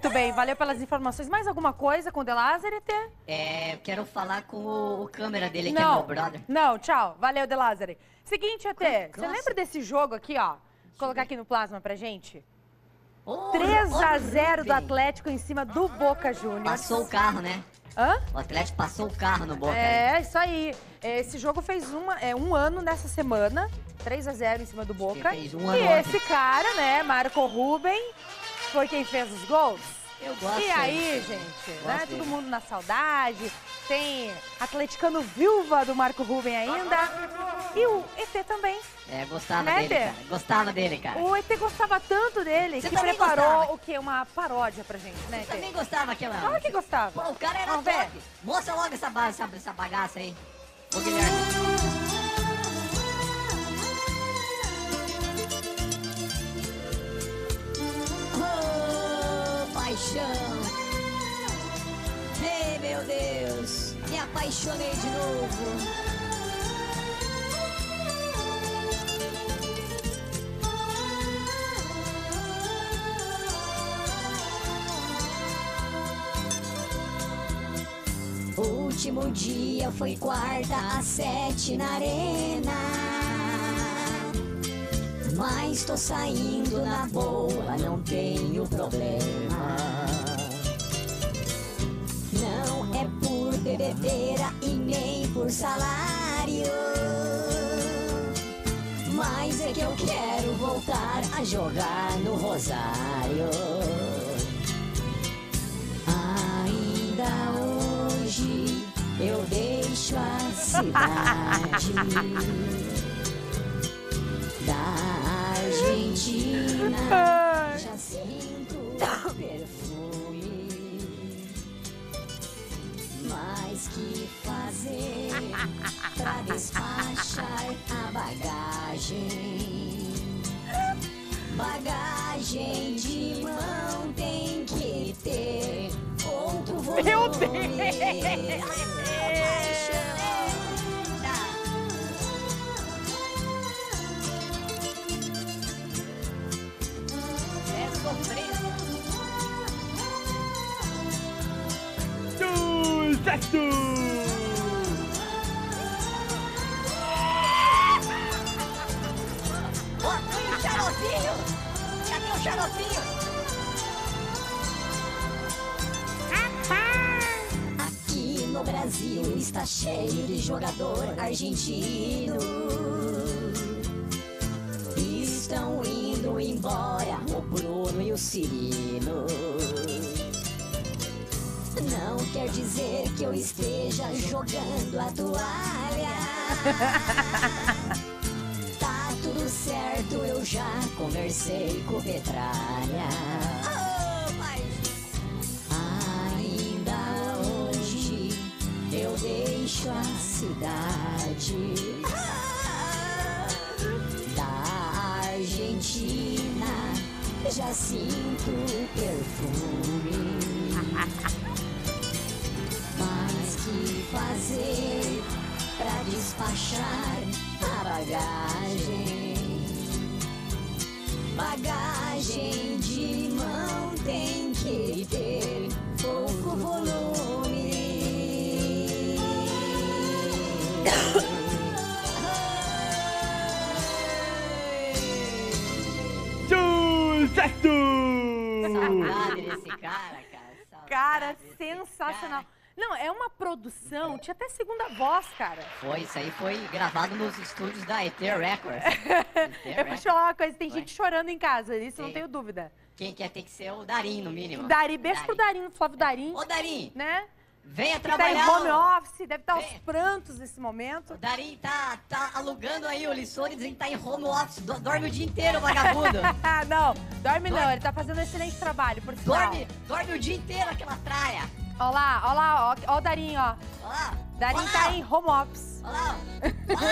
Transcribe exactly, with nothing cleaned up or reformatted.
Muito bem, valeu pelas informações. Mais alguma coisa com o De Lázari, Tê? É, eu quero falar com o, o câmera dele, que é Não, meu brother. não, tchau. Valeu, De Lázari. Seguinte, Tê, você Nossa. lembra desse jogo aqui, ó? Vou colocar aqui no plasma pra gente. Oh, três a zero oh, do Atlético em cima do Boca Juniors. Passou o carro, né? Hã? O Atlético passou o carro no Boca. É, isso aí. Esse jogo fez uma, é, um ano nessa semana. três a zero em cima do Boca. Fez um E ano esse cara, né, Marco Ruben, foi quem fez os gols. Eu gosto. E aí, gente, né? Gosto Todo dele. mundo na saudade. Tem atleticano viúva do Marco Ruben ainda. E o E T também. É, gostava Né, dele, Tê? cara. Gostava dele, cara. O E T gostava tanto dele Você que também preparou gostava. o quê? Uma paródia pra gente, né, Eu E T? também gostava aquela... Claro que gostava. Pô, o cara era Vamos top. ver? Mostra logo essa, ba- essa, essa bagaça aí. Ô, Guilherme. Oh, paixão. Ei, meu Deus. Me apaixonei de novo. O último dia foi quarta às sete na arena. Mas tô saindo na boa, não tenho problema. Não é por bebedeira e nem por salário. Mas é que eu quero voltar a jogar no Rosário. Ainda hoje eu deixo a cidade da Argentina. Já sinto o perfume. Mas que fazer pra despachar a bagagem? Bagagem de mão tem que ter outro volume. Meu Deus! É sofrência. Ô, põe o xaropinho! Cadê o xaropinho? Aqui no Brasil está cheio de jogador argentino. Estão indo embora o Bruno e o Cirino. Não quer dizer que eu esteja jogando a toalha. Tá tudo certo, eu já conversei com o Petralha. Ainda hoje eu deixo a cidade da Argentina. Já sinto o perfume. Mas que fazer pra despachar a bagagem? Bagagem de mão tem que ter pouco volume. Saudade desse cara, cara. Saudade Cara, desse sensacional. cara. Não, é uma produção, tinha até segunda voz, cara. Foi, isso aí foi gravado nos estúdios da E T Records. Eu vou te falar uma coisa, tem Foi. gente chorando em casa, isso não Sim. tenho dúvida. Quem quer ter que ser o Darim, no mínimo. Dari, beijo pro Darim, Flávio Darim, Ô, Darim, né? venha Tá em trabalhar. home office, deve estar aos Vem. prantos nesse momento. O Darim tá, tá alugando aí o Lissone, dizendo que tá em home office. do- Dorme o dia inteiro, vagabundo. Ah, não, dorme não, Dorme. ele tá fazendo um excelente trabalho, por sinal. dorme, dorme o dia inteiro naquela praia. Ó lá, ó lá, ó, ó o Darim, ó. Olha lá. Darim Olha tá lá. em home office. Olha lá. Olha lá.